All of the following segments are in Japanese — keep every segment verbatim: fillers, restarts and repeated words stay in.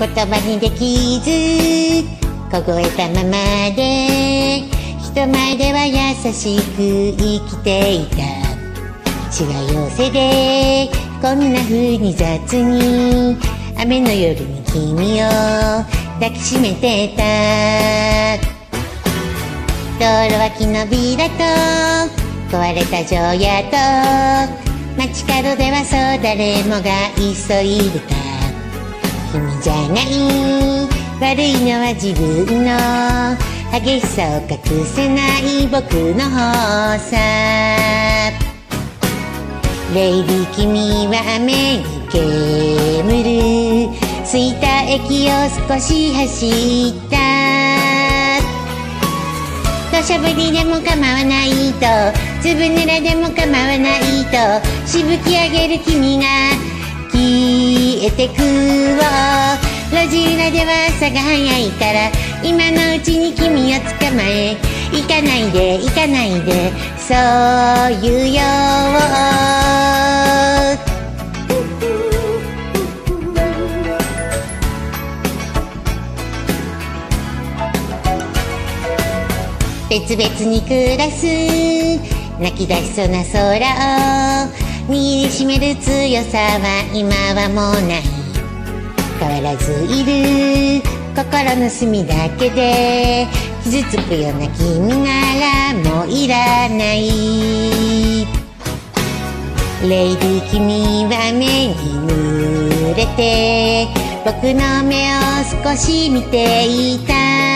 言葉にできず凍えたままで人前では優しく生きていた。しわ寄せでこんな風に雑に雨の夜に君を抱きしめてた。道路脇のビラと壊れた城屋と街角ではそう誰もが急いでた。君じゃない、悪いのは自分の激しさを隠せない僕の方さ。レイリー君は雨に煙る空いた駅を少し走った。土砂降りでも構わないとずぶ濡れでも構わないとしぶき上げる君が消えてくわ。路地裏では朝が早いから今のうちに君を捕まえ行かないで行かないでそう言うよ。別々に暮らす泣き出しそうな空を握りしめる強さは今はもうない。変わらずいる心の隅だけで傷つくような君ならもういらない。レイリー君は雨に濡れて僕の目を少し見ていた。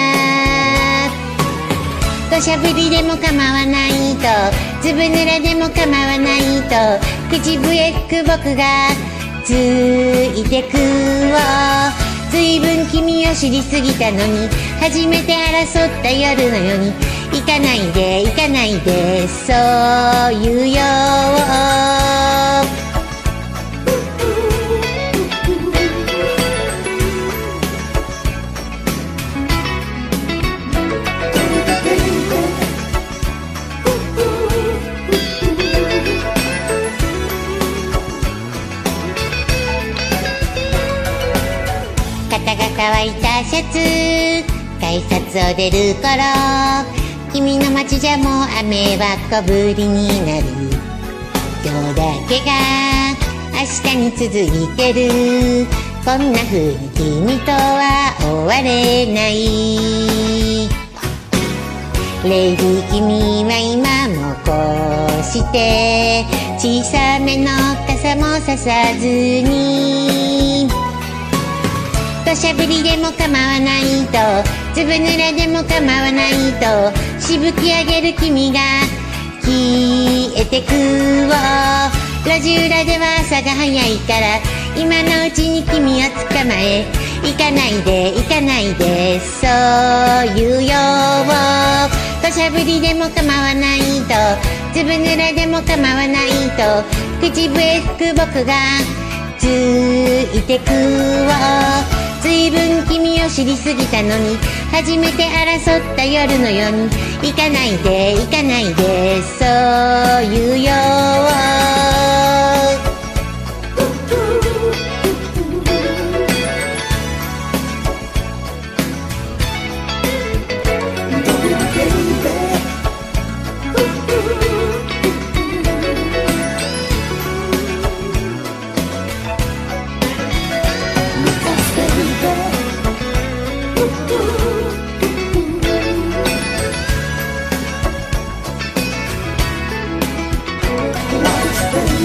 土砂降りでも構わないとずぶ濡れでも構わないと口笛吹く僕がついてくわ。ずいぶん君を知りすぎたのに初めて争った夜のように行かないで行かないでそう言うよ。肩が乾いたシャツ改札を出る頃君の街じゃもう雨は小降りになる。今日だけが明日に続いてるこんな風に君とは終われない。レイリー君は今もこうして小さめの傘もささずに土砂降りでも構わないとずぶ濡れでも構わないとしぶき上げる君が消えてくわ。路地裏では朝が早いから今のうちに君を捕まえ行かないで行かないでそう言うよ。土砂降りでも構わないとずぶ濡れでも構わないと口笛吹く僕がついてくわ。ずいぶん君を知りすぎたのに初めて争った夜のように行かないで行かないでそう言うよ。 Watch the